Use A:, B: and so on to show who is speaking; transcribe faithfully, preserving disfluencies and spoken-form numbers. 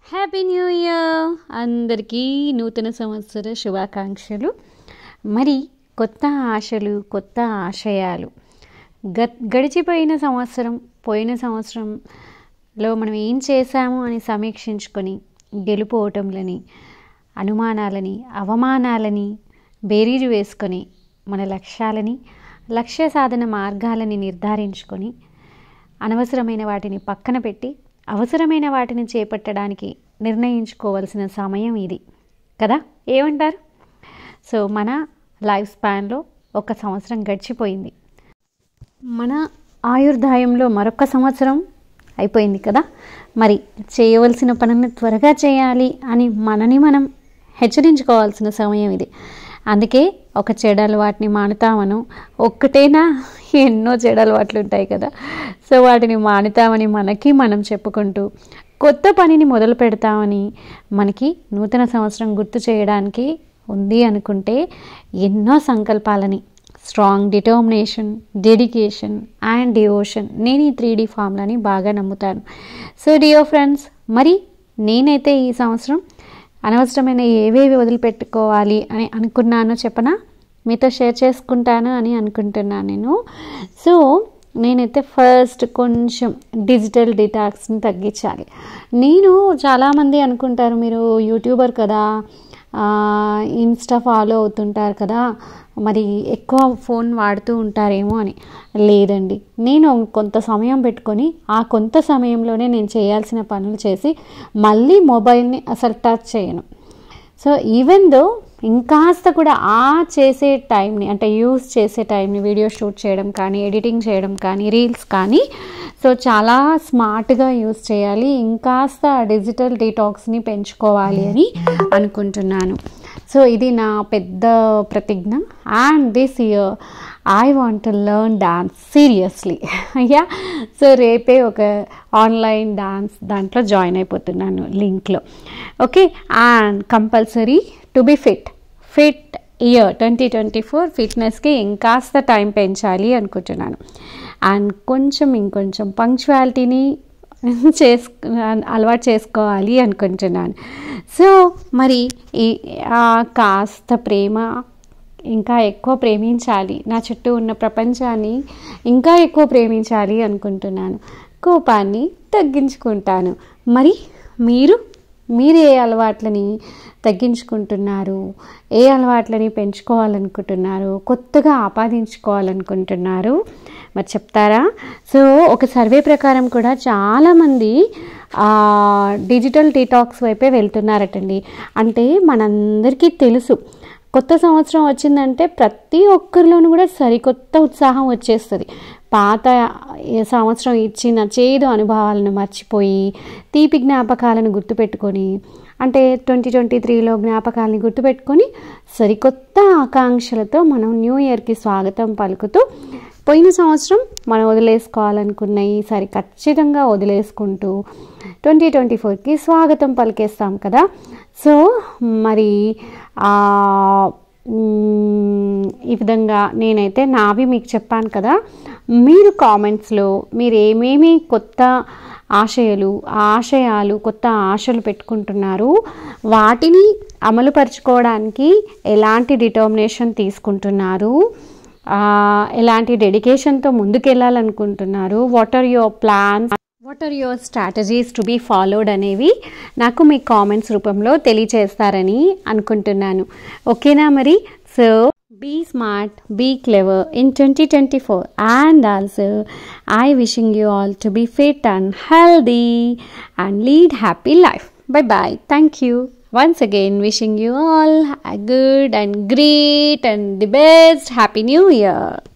A: Happy new year అందరికీ నూతన సంవత్సర శుభాకాంక్షలు. మరి కొత్త ఆశలు, కొత్త ఆశయాలు. గ గడిచిపోయిన సంవత్సరం, పోయిన సంవత్సరంలో మనం ఏం చేశాము అని సమీక్షించుకొని గెలుపు ఓటములని, అనుమానాలని, అవమానాలని బేరీజు వేసుకొని మన లక్ష్యాలని, లక్ష్య సాధన మార్గాలని నిర్ధారించుకొని అనవసరమైన వాటిని పక్కన పెట్టి అవసరమైన వాటిని చేపట్టడానికి నిర్ణయించుకోవాల్సిన సమయం ఇది కదా, ఏమంటారు? సో మన లైఫ్ స్పాన్లో ఒక సంవత్సరం గడిచిపోయింది, మన ఆయుర్దాయంలో మరొక సంవత్సరం అయిపోయింది కదా. మరి చేయవలసిన పనులను త్వరగా చేయాలి అని మనని మనం హెచ్చరించుకోవాల్సిన సమయం ఇది. అందుకే ఒక చెడు అలవాటుని మానుతామను, ఒక్కటేనా ఎన్నో చెడు అలవాట్లు ఉంటాయి కదా. సో వాటిని మానుతామని మనకి మనం చెప్పుకుంటూ కొత్త పనిని మొదలు పెడతామని మనకి నూతన సంవత్సరం గుర్తు చేయడానికి ఉంది అనుకుంటే ఎన్నో సంకల్పాలని, strong determination, dedication and devotion, నేను ఈ త్రీ డీ ఫామ్లని బాగా నమ్ముతాను. సో డియర్ ఫ్రెండ్స్, మరి నేనైతే ఈ సంవత్సరం అనవసరమైన ఏవేవి వదిలిపెట్టుకోవాలి అని అనుకున్నానో చెప్పనా, మీతో షేర్ చేసుకుంటాను అని అనుకుంటున్నాను నేను. సో నేనైతే ఫస్ట్ కొంచెం డిజిటల్ డిటాక్స్ని తగ్గించాలి. నేను చాలామంది అనుకుంటారు, మీరు యూట్యూబర్ కదా, ఇన్స్టా ఫాలో అవుతుంటారు కదా, మరి ఎక్కువ ఫోన్ వాడుతూ ఉంటారేమో అని. లేదండి, నేను కొంత సమయం పెట్టుకొని ఆ కొంత సమయంలోనే నేను చేయాల్సిన పనులు చేసి మళ్ళీ మొబైల్ని అసలు టచ్ చేయను. సో ఈవెన్ దో ఇంకాస్త కూడా ఆ చేసే టైంని, అంటే యూస్ చేసే టైంని వీడియో షూట్ చేయడం కానీ, ఎడిటింగ్ చేయడం కానీ, రీల్స్ కానీ, సో చాలా స్మార్ట్గా యూస్ చేయాలి, ఇంకాస్త డిజిటల్ డీటాక్స్ని పెంచుకోవాలి అని అనుకుంటున్నాను. సో ఇది నా పెద్ద ప్రతిజ్ఞ. And this year I want to learn dance seriously. Yeah, so రేపే ఒక ఆన్లైన్ డాన్స్ దాంట్లో జాయిన్ అయిపోతున్నాను, లింక్లో. Okay, and compulsory to be fit fit year twenty twenty four ఫిట్నెస్కి ఇంకాస్త టైం పెంచాలి అనుకుంటున్నాను. అండ్ కొంచెం ఇంకొంచెం పంక్చువాలిటీని చేసుకు అలవాటు చేసుకోవాలి అనుకుంటున్నాను. సో మరి ఈ కాస్త ప్రేమ ఇంకా ఎక్కువ ప్రేమించాలి, నా చుట్టూ ఉన్న ప్రపంచాన్ని ఇంకా ఎక్కువ ప్రేమించాలి అనుకుంటున్నాను. కోపాన్ని తగ్గించుకుంటాను. మరి మీరు మీరు ఏ అలవాట్లని తగ్గించుకుంటున్నారు, ఏ అలవాట్లని పెంచుకోవాలనుకుంటున్నారు, కొత్తగా ఆపాదించుకోవాలనుకుంటున్నారు, మరి చెప్తారా? సో ఒక సర్వే ప్రకారం కూడా చాలామంది డిజిటల్ డీటాక్స్ వైపే వెళ్తున్నారటండి. అంటే మనందరికీ తెలుసు, కొత్త సంవత్సరం వచ్చిందంటే ప్రతి ఒక్కరిలోనూ కూడా సరికొత్త ఉత్సాహం వచ్చేస్తుంది. పాత సంవత్సరం ఇచ్చిన చేదు అనుభవాలను మర్చిపోయి తీపి జ్ఞాపకాలను గుర్తుపెట్టుకొని, అంటే ట్వంటీ ట్వంటీ త్రీలో జ్ఞాపకాలని గుర్తుపెట్టుకొని సరికొత్త ఆకాంక్షలతో మనం న్యూ ఇయర్కి స్వాగతం పలుకుతూ పోయిన సంవత్సరం మనం వదిలేసుకోవాలనుకున్నవి సరి ఖచ్చితంగా వదిలేసుకుంటూ ట్వంటీ ట్వంటీ ఫోర్కి స్వాగతం పలికేస్తాం కదా. సో మరి ఈ విధంగా నేనైతే నావి మీకు చెప్పాను కదా. మీరు కామెంట్స్లో మీరు ఏమేమి కొత్త ఆశయాలు ఆశయాలు కొత్త ఆశలు పెట్టుకుంటున్నారు, వాటిని అమలుపరుచుకోవడానికి ఎలాంటి డిటర్మినేషన్ తీసుకుంటున్నారు, ఎలాంటి డెడికేషన్తో ముందుకెళ్ళాలనుకుంటున్నారు, what are your plans, what are your strategies to be followed అనేవి నాకు మీ కామెంట్స్ రూపంలో తెలియచేస్తారని అనుకుంటున్నాను. ఓకేనా మరి? So be smart, be clever in twenty twenty-four, and also I wishing you all to be fit and healthy and lead happy life. Bye bye. Thank you. Once again wishing you all a good and great and the best Happy New Year.